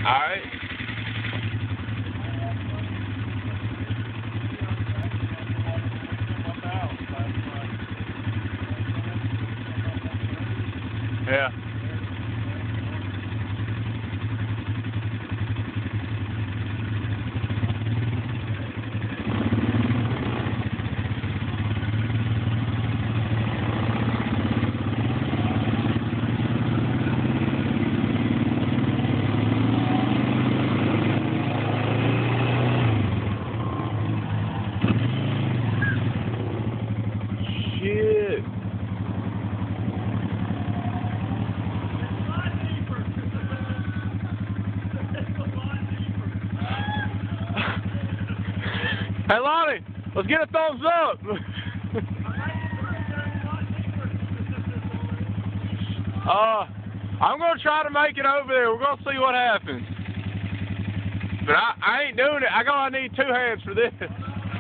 Alright. Yeah. Shit. Hey Lonnie, let's get a thumbs up. I'm gonna try to make it over there. We're gonna see what happens. But I ain't doing it. I need 2 hands for this.